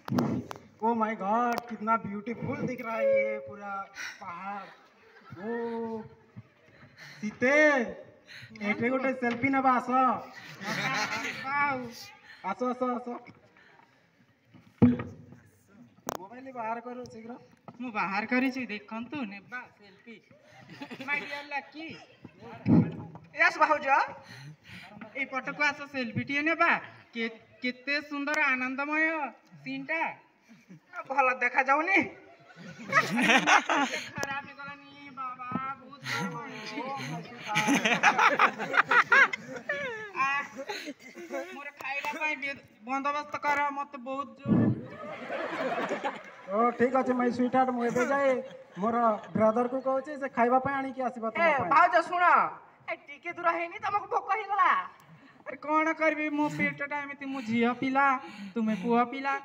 O my God, कितना beautiful दिख रहा है ये पूरा पहाड़। ओ सीते, एठे गोटे सेल्फी नबा आस। आसो आसो आसो, मोबाइल बाहर करो शीघ्र। मु बाहर करिछि देखंतु नेबा selfie. My dear Lucky, yes भाउज, ए पटको आस सेल्फी टिए नेबा। केते सुंदर आनंदमय सीनटा। भल देखा जाउनी। खराब गलानी बाबा, बहुत गरम होइछि। मोर खाइला पाई बंदोबस्त कर, मत बहुत जोर। ओ ठीक अच्छे माय स्वीट हार्ट, मुझे जाए मोर ब्रदर को कहूँ से खाइबा पे आनी आसब। भाउज शुण, टिके दूर हैनी तुमको भोक ହେଇଗଲା। अरे कौन करबी, मो पेटटा एमिति, मु झियो पिला, तुमे पुआ पिला।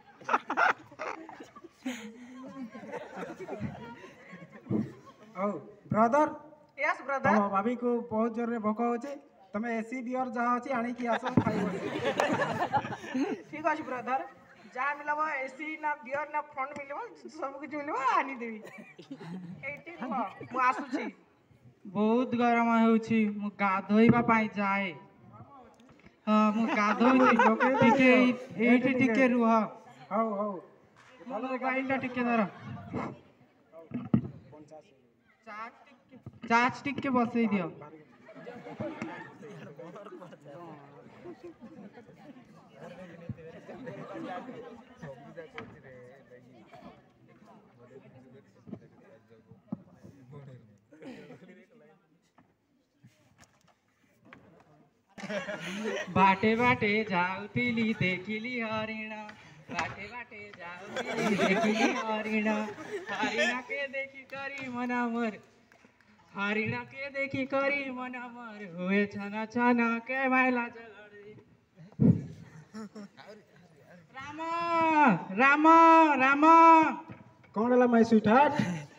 ओ ब्रदर, यस तुम ब्रदर। भाभी को बहुत जोर रे भोक होचे, तमे एसी बियर जहाँ अच्छी आनी की आस खाइब। ठीक अछि ब्रदर, जा मिलबो एसी ना बियर ना फंड मिलबो, सब कुछ मिलबो आनी देबी। एटी रुह, मु आसुछि। बहुत गरम होउछि, मु गाधोइबा पाई जाए। हां मु गाधोइछि, टिके एठी टिके रुह। हौ हौ मोबाइल टिके धर। चार्ज टिके बसई दियो। बाटे बाटे जाउतिली देखिली हरिण, बाटे बाटे जाउतिली देखिली हरिण। हरिण के देखी करी मन मोर, हरिण के देखी करी मन मोर, हुए छन छन के माइला जगड़ी। राम राम राम। कौन है माय स्वीट हार्ट?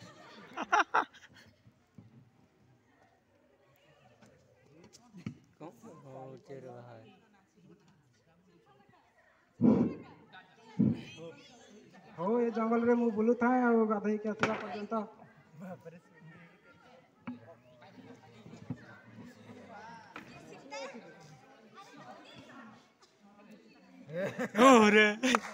हो ये जंगल रे मु बुलू था गाधई के आसला पर्यंत। अरे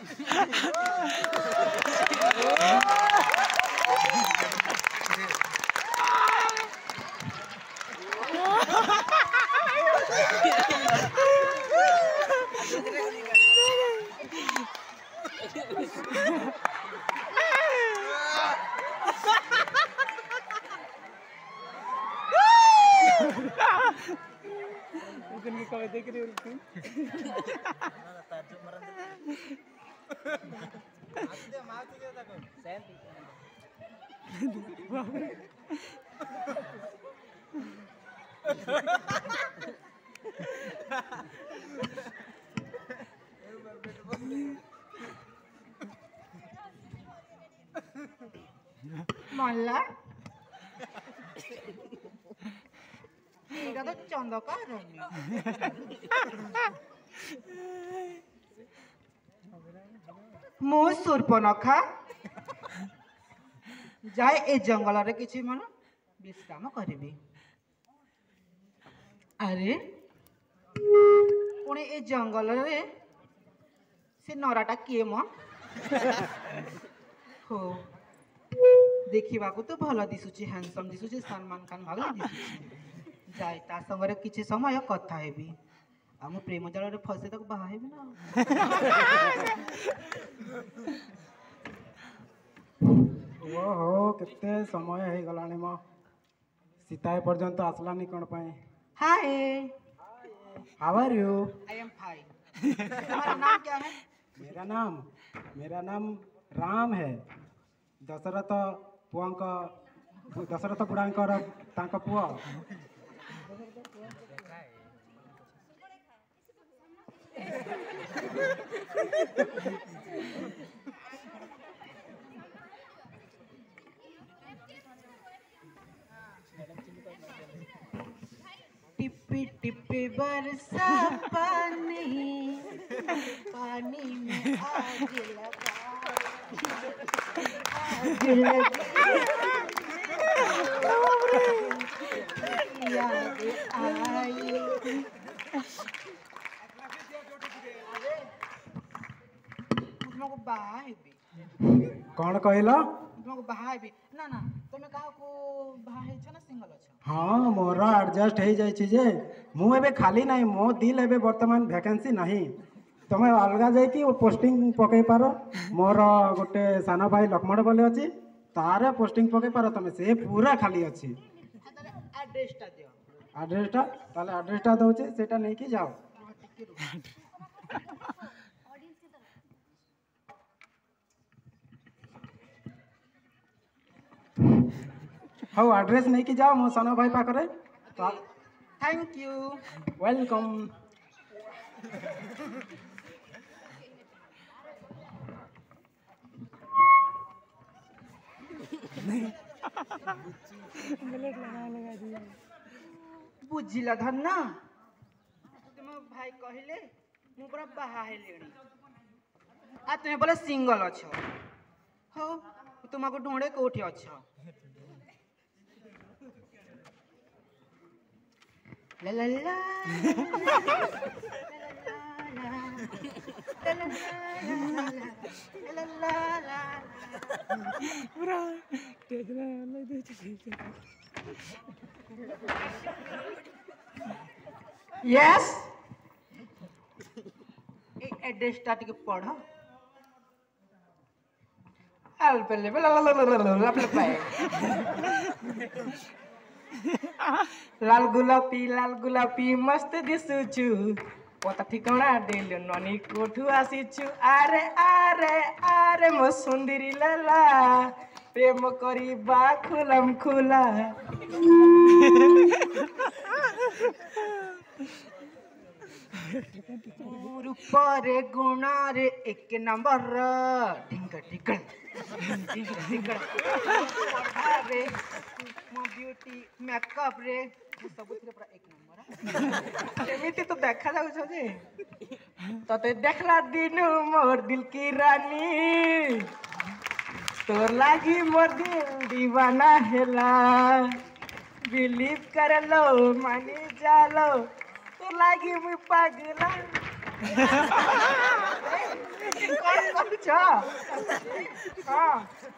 देख रही मल्ला এটা তো চন্দ্রকার ମୁଁ ସୂର୍ପନଖା ଯାଏ ଏ ଜଙ୍ଗଲରେ କିଛି ମୋର ବିଶ୍ରାମ କରିବି। ଆରେ ପୁଣି ଏ ଜଙ୍ଗଲରେ ସେ ନରାଟା କିଏ ମ? ହୋ ଦେଖିବାକୁ ତ ଭଲ ଦିଶୁଛି, ହ୍ୟାଣ୍ଡସମ୍ ଦିଶୁଛି, ସଲମାନ ଖାନ ଭଳି ଦିଶୁଛି। ଯାଏ ତା ସାଙ୍ଗରେ କିଛି ସମୟ କଥା ହେବି। ଆମ ପ୍ରେମ ଜାଲରେ ଫସେ ତାକୁ ବାହା ହେବି ନା। ओहो केते समय हो गलानी मो, सीता पर्यंत आसलानी कौन पाए? Hi, how are you? I am fine. तुम्हारा नाम क्या है? मेरा नाम राम है। दशरथ पुआंक, दशरथ बुढ़ांकर तांक पुआ। टिपी टिपी बरसा पानी, पानी में आग लगा आग लगी याद आई तुमको बाहा हेबी कौन कहल तुमको बाहा हेबी ना ना तुम क्या बाहा हेछ ना सिंगल अछ हाँ मोर एडजस्ट हो जाइए जे मु एबे खाली नहीं मो दिल एबे वर्तमान वैकेंसी नहीं तुम अलग जाकि पोस्टिंग पकई पार मोर गोटे सान भाई लक्ष्मण बोले अच्छी तार पोस्टिंग पकई पार तुम से पूरा खाली अच्छी एड्रेसटा दियो आड्रेसटा ताले आड्रेसटा दौचे सेटा नहीं कि जाओ हाँ आड्रेस नहीं कि जाओ मो सान भाई पाखरे थैंक यू वेलकम बुझिला धन्ना तुम भाई कहले मु पूरा बाहा हेलेणी आ तुम बोले सिंगल अछ हो तुमको ढूंढे कोठी अछ ला ला ला यस एड्रेसटा टिके पढ़ लाल गुलापी मस्त दिसुछु पता ठिकाना दिल ननी कोठू आसीछु आरे आरे आरे मो सुंदरी लला प्रेम करी बा खुलम खुला रूपरे गुणारे एक नंबर ढिंग ढिंग ढिंग ढिंग रे मो ब्यूटी मेकअप रे सब पूरा एक नंबर एमिति तो देखा जाउछ जे तते देखला दिन मोर दिल की रानी तोर लागी मोर दिल दीवाना हेला बिलीव कर लो मानी जालो तोर लागी मुई पागला कौन करूछ हाँ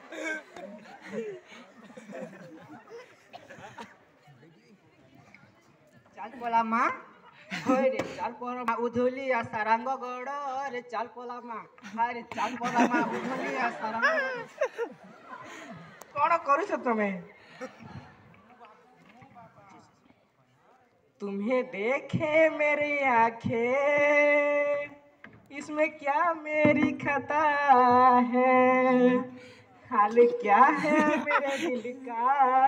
चाल पोला माँ होय रे चाल पोला माँ उधोली आ सारंग गड़ रे चाल पोला माँ अरे चाल पोला माँ उधोली आ सारंग कौन करूछ तुमे तुम्हें देखे मेरी आंखें इसमें क्या मेरी खता है हाल क्या है मेरे दिल का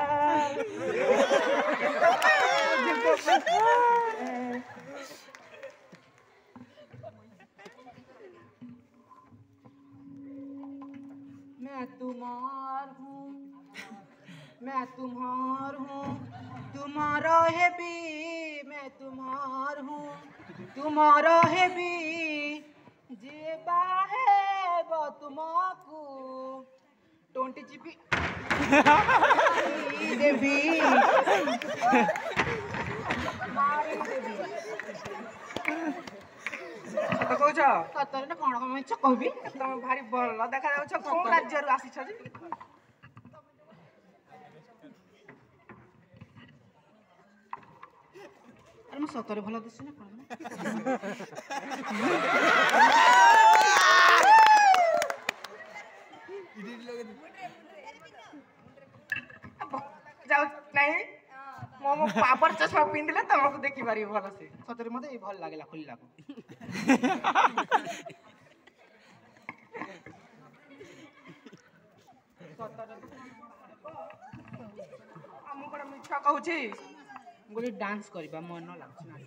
मैं तुम्हार हूँ मैं तुम्हार हूँ तुम्हारा है भी मैं तुम्हार हूँ तुम्हारा है भी जेबा है वो तुमको 20 GB देवी मारी देवी तो कौछ सतरे ना कौन कौन इच्छा कहबी तुम भारी बल देखा जाउछ कोन राज्य रु आसी छ जे अरे मो सतरे भल दिस ना कौन जाओ नहीं मो पापर चश्मा पिंदिले तुमको देखि पारि भल से सतरे मते भल लागला खुल्ला को हम कोन मिठा कहू छी गोली डांस करबा मन लागछ ना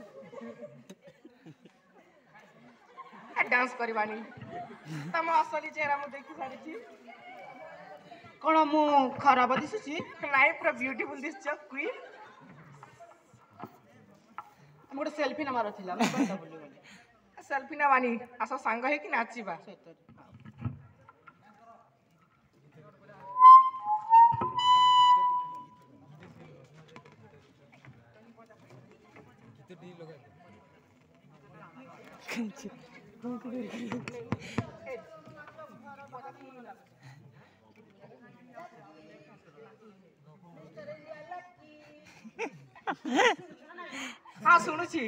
डांस करबानी तम असली चेहरा मु देखि सारी छी कौन मु खराब दिशुची नाई पूरा ब्यूटीफुल दिस क्वीन हम गोटे सेल्फी नमार थिला ସେଲ୍ଫି ନେବାନି ଆସ ସାଙ୍ଗ ହେଇକି ନାଚିବା। हाँ ଶୁଣୁଛି।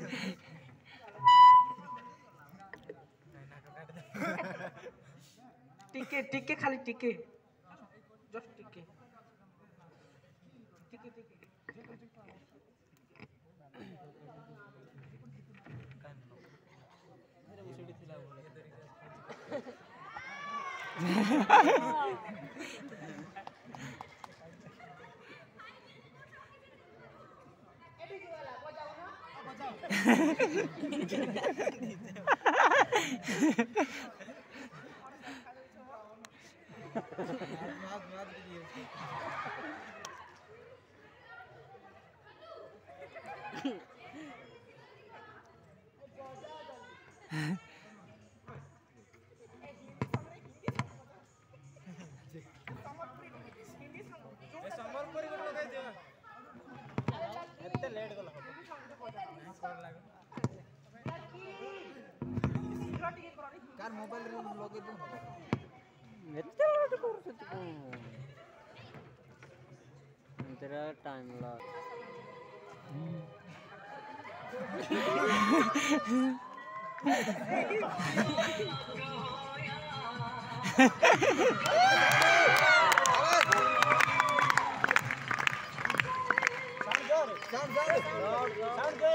ଟିକେ ଟିକେ ଖାଲି ଟିକେ ଜଷ୍ଟ ଟିକେ ଟିକେ ଟିକେ कार मोबाइल रे लगे दो एते लेट करू तू तेरा टाइम ला शांत